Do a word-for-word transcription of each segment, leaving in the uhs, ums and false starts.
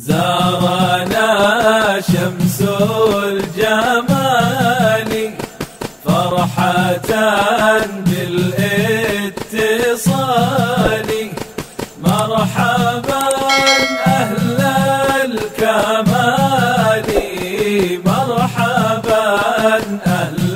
زارنا شمس الجمال فرحة بالاتصال مرحبا أهل الكمال مرحبا أهل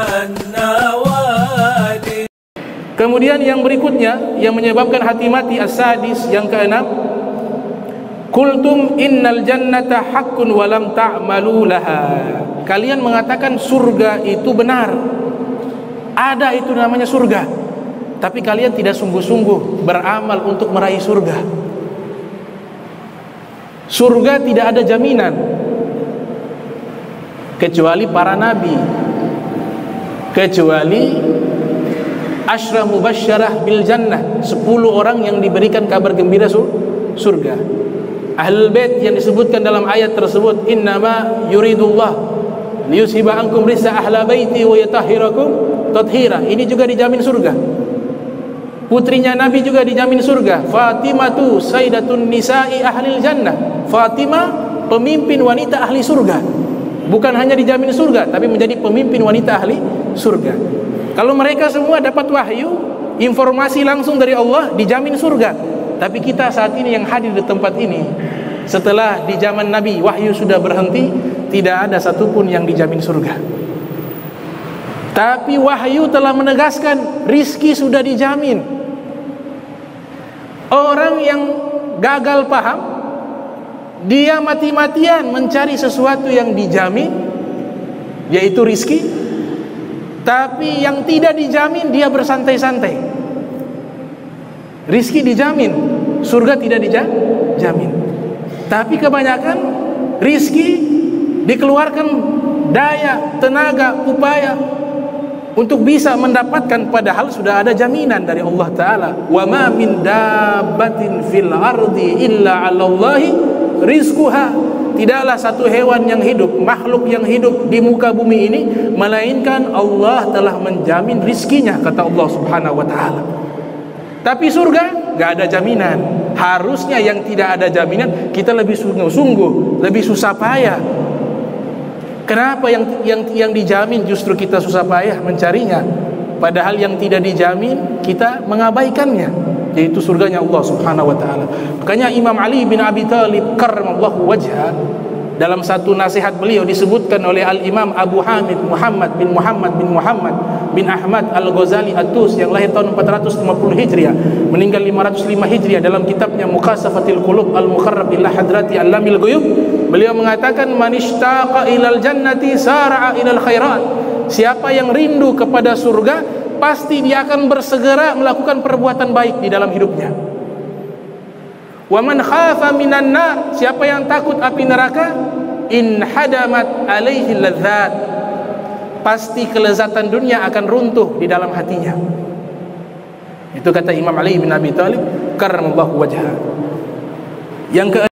النوال. Kemudian yang berikutnya yang menyebabkan hati mati, as-sadis, yang keenam, kultum innal jannata haqqun wa lam ta'malu laha. Kalian mengatakan surga itu benar, ada itu namanya surga, tapi kalian tidak sungguh-sungguh beramal untuk meraih surga. Surga tidak ada jaminan kecuali para nabi, kecuali Asyra mubasyarah bil jannah, sepuluh orang yang diberikan kabar gembira surga. Ahlul bait yang disebutkan dalam ayat tersebut, innama yuridullah liyushiba ankum risa ahla baiti wa yatahhirakum tathira, ini juga dijamin surga. Putrinya Nabi juga dijamin surga, Fatimah tu sayyidatun nisa'i ahlil jannah, Fatimah pemimpin wanita ahli surga. Bukan hanya dijamin surga, tapi menjadi pemimpin wanita ahli surga. Kalau mereka semua dapat wahyu, informasi langsung dari Allah, dijamin surga. Tapi kita saat ini yang hadir di tempat ini, setelah di zaman Nabi wahyu sudah berhenti, tidak ada satupun yang dijamin surga. Tapi wahyu telah menegaskan rizki sudah dijamin. Orang yang gagal paham, dia mati-matian mencari sesuatu yang dijamin, yaitu rizki. Tapi yang tidak dijamin, dia bersantai-santai. Rizki dijamin, surga tidak dijamin. Tapi kebanyakan rizki dikeluarkan daya, tenaga, upaya untuk bisa mendapatkan, padahal sudah ada jaminan dari Allah Ta'ala. Wa ma min dabbatin fil ardi illa 'alallahi rizquha. Tidaklah satu hewan yang hidup, makhluk yang hidup di muka bumi ini, melainkan Allah telah menjamin rizkinya, kata Allah Subhanahu wa ta'ala. Tapi surga gak ada jaminan. Harusnya yang tidak ada jaminan kita lebih sungguh-sungguh, lebih susah payah. Kenapa yang yang yang dijamin justru kita susah payah mencarinya, padahal yang tidak dijamin kita mengabaikannya, yaitu surganya Allah Subhanahu wa ta'ala. Makanya Imam Ali bin Abi Thalib karramallahu wajha, dalam satu nasihat beliau disebutkan oleh Al-Imam Abu Hamid Muhammad bin Muhammad bin Muhammad bin Ahmad Al-Ghazali At-Tus, yang lahir tahun empat ratus lima puluh Hijriah, meninggal lima ratus lima Hijriah, dalam kitabnya Muqasafatil Qulub Al-Mukharrab ila Hadrati Allamil Ghuyub, beliau mengatakan, man ishtaqa ilal jannati sara'a ilal khairat. Siapa yang rindu kepada surga, pasti dia akan bersegera melakukan perbuatan baik di dalam hidupnya. Wa man khafa minan nar, siapa yang takut api neraka, in hadamat alaihi ladzat, pasti kelezatan dunia akan runtuh di dalam hatinya. Itu kata Imam Ali bin Abi Thalib karramallahu wajha. Yang ke